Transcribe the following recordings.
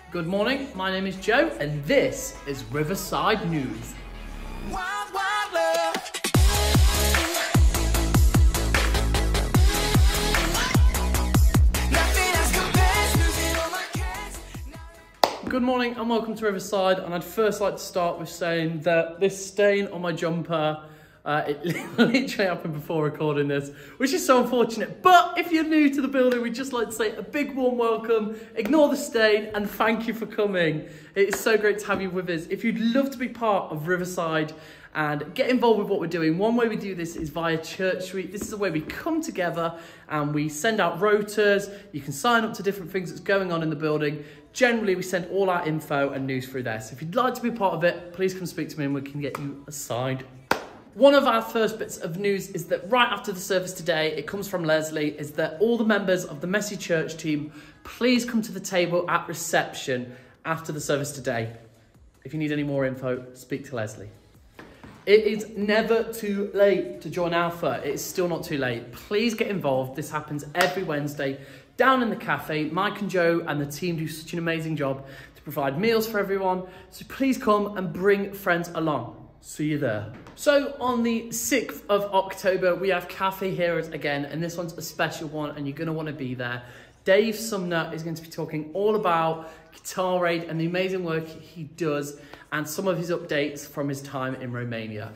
Good morning, my name is Joe and this is Riverside News. Wild, wild love. Nothing else compares, losing all my cares. Good morning and welcome to Riverside, and I'd first like to start with saying that this stain on my jumper, it literally happened before recording this, which is so unfortunate. But if you're new to the building, we'd just like to say a big warm welcome, ignore the stain, and thank you for coming. It is so great to have you with us. If you'd love to be part of Riverside and get involved with what we're doing, one way we do this is via Church Suite. This is the way we come together and we send out rotas. You can sign up to different things that's going on in the building. Generally, we send all our info and news through there. So if you'd like to be part of it, please come speak to me and we can get you assigned. One of our first bits of news is that right after the service today, it comes from Leslie, is that all the members of the Messy Church team, please come to the table at reception after the service today. If you need any more info, speak to Leslie. It is never too late to join Alpha. It is still not too late. Please get involved. This happens every Wednesday down in the cafe. Mike and Joe and the team do such an amazing job to provide meals for everyone. So please come and bring friends along. See you there. So on the 6th of October, we have Cafe Heroes again, and this one's a special one and you're going to want to be there. Dave Sumner is going to be talking all about Guitar Aid and the amazing work he does and some of his updates from his time in Romania.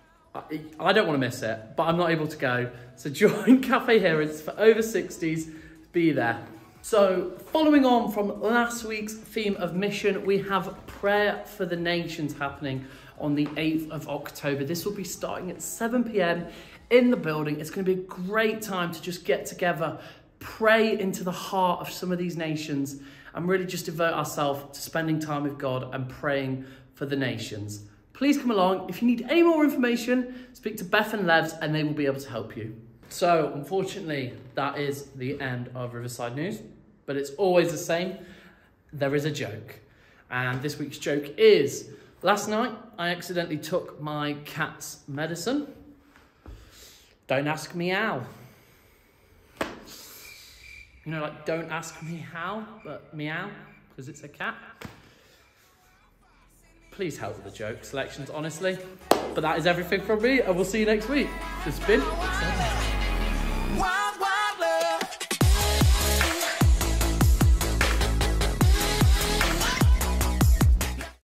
I don't want to miss it, but I'm not able to go. So join Cafe Heroes for over 60s. Be there. So following on from last week's theme of mission, we have Prayer for the Nations happening on the 8th of October. This will be starting at 7 p.m. in the building. It's going to be a great time to just get together, pray into the heart of some of these nations, and really just devote ourselves to spending time with God and praying for the nations. Please come along. If you need any more information, speak to Beth and Levs and they will be able to help you. So unfortunately, that is the end of Riverside News, but it's always the same. There is a joke. And this week's joke is, last night, I accidentally took my cat's medicine. Don't ask me how. You know, like, don't ask me how, but meow, because it's a cat. Please help with the joke selections, honestly. But that is everything from me, and we'll see you next week. It's been...